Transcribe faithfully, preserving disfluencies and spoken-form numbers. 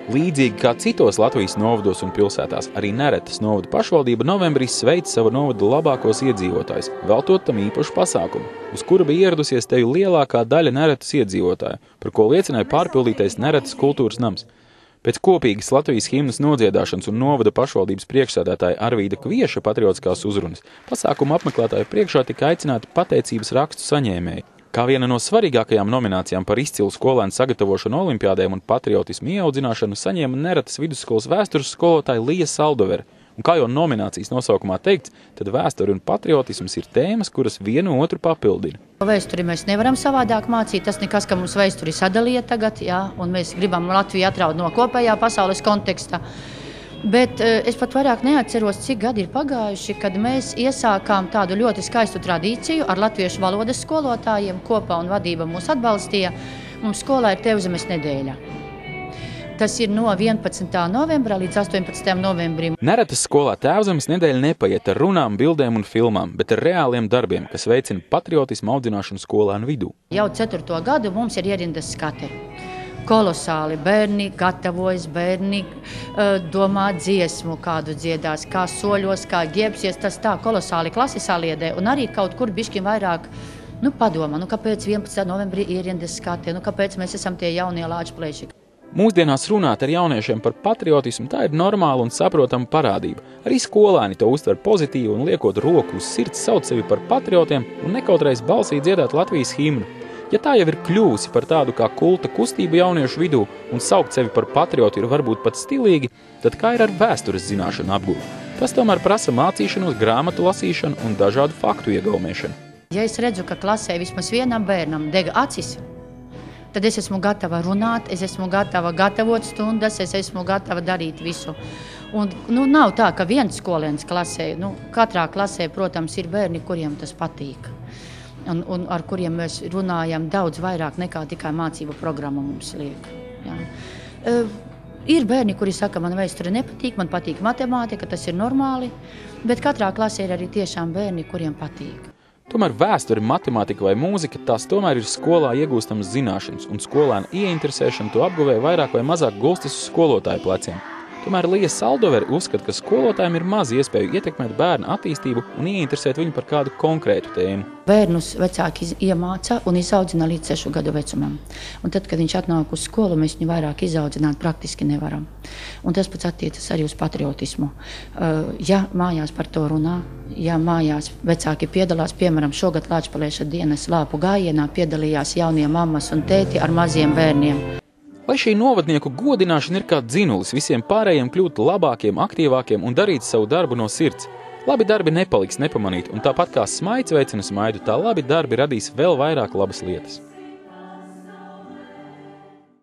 Līdzīgi kā citos Latvijas novados un pilsētās, arī Neretas novada pašvaldība novembrī sveic savu novada labākos iedzīvotājus, veltot tam īpašu pasākumu, uz kura bija ieradusies teju lielākā daļa Neretas iedzīvotāju, par ko liecināja pārpildītais Neretas kultūras nams. Pēc kopīgas Latvijas himnas nodziedāšanas un novada pašvaldības priekšsēdētāja Arvīda Kvieša patriotiskās uzrunas pasākuma apmeklētāju priekšā tika aicināti pateicības rakstu saņēmēji. Kā viena no svarīgākajām nominācijām par izcilu skolēnu sagatavošanu olimpiādēm un patriotismu ieaudzināšanu saņēma Neretas vidusskolas vēstures skolotāja Lija Saldovere. Un kā jau nominācijas nosaukumā teikts, tad vēsture un patriotisms ir tēmas, kuras vienu otru papildina. Vēsturi mēs nevaram savādāk mācīt, tas nekas, ka mums vēsturi sadalīja tagad, jā, un mēs gribam Latviju atraut no kopējā pasaules konteksta. Bet es pat vairāk neatceros, cik gadi ir pagājuši, kad mēs iesākām tādu ļoti skaistu tradīciju ar latviešu valodas skolotājiem kopā un vadība mūs atbalstīja. Mums skolā ir Tēvzemes nedēļa. Tas ir no vienpadsmitā novembra līdz astoņpadsmitajam novembrim. Neretas skolā Tēvzemes nedēļa nepaiet ar runām, bildēm un filmām, bet ar reāliem darbiem, kas veicina patriotismu audzināšanu skolēnu vidū. Jau ceturto gadu mums ir ierindas skate. Kolosāli bērni gatavojas, bērni domā dziesmu, kādu dziedās, kā soļos, kā ģērbsies, tas tā kolosāli klasi saliedē, un arī kaut kur bišķi vairāk, nu, padomā, nu, kāpēc vienpadsmitā novembrī ierindas skate, nu, kāpēc mēs esam tie jaunie lāčplēši. Mūsdienās runāt ar jauniešiem par patriotismu tā ir normāla un saprotama parādība. Arī skolēni to uztver pozitīvi un liekot roku uz sirds sauc sevi par patriotiem un nekautreiz balsī dziedāt Latvijas himnu. Ja tā jau ir kļuvusi par tādu kā kulta kustību jauniešu vidū un saukt sevi par patriotu ir varbūt pat stilīgi, tad kā ir ar vēstures zināšanu apgūvu? Tas tomēr prasa mācīšanos, grāmatu lasīšanu un dažādu faktu iegaumēšanu. Ja es redzu, ka klasē vismaz vienam bērnam dega acis, tad es esmu gatava runāt, es esmu gatava gatavot stundas, es esmu gatava darīt visu. Un, nu, nav tā, ka viens skolēns klasē, nu, katrā klasē, protams, ir bērni, kuriem tas patīk. Un, un ar kuriem mēs runājam daudz vairāk nekā tikai mācību programma mums liek. Jā. E, ir bērni, kuri saka, man vēsture nepatīk, man patīk matemātika, tas ir normāli, bet katrā klasē ir arī tiešām bērni, kuriem patīk. Tomēr vēsture, matemātika vai mūzika, tās tomēr ir skolā iegūstamas zināšanas, un skolēna ieinteresēšana to apguvē vairāk vai mazāk gulstas uz skolotāju pleciem. Tomēr Lija Saldovere uzskata, ka skolotājiem ir maz iespēju ietekmēt bērnu attīstību un ieinteresēt viņu par kādu konkrētu tēmu. Bērnus vecāki iemāca un izaudzina līdz sešu gadu vecumam. Un tad, kad viņš atnāk uz skolu, mēs viņu vairāk izaudzināt praktiski nevaram. Un tas pats attiecas arī uz patriotismu. Ja mājās par to runā, ja mājās vecāki piedalās, piemēram, šogad Lāčplēša dienas lāpu gājienā piedalījās jaunie mammas un tēti ar maziem bērniem. Lai šī novadnieku godināšana ir kā dzinulis visiem pārējiem kļūt labākiem, aktīvākiem un darīt savu darbu no sirds. Labi darbi nepaliks nepamanīti, un tāpat kā smaids veicina smaidu, tā labi darbi radīs vēl vairāk labas lietas.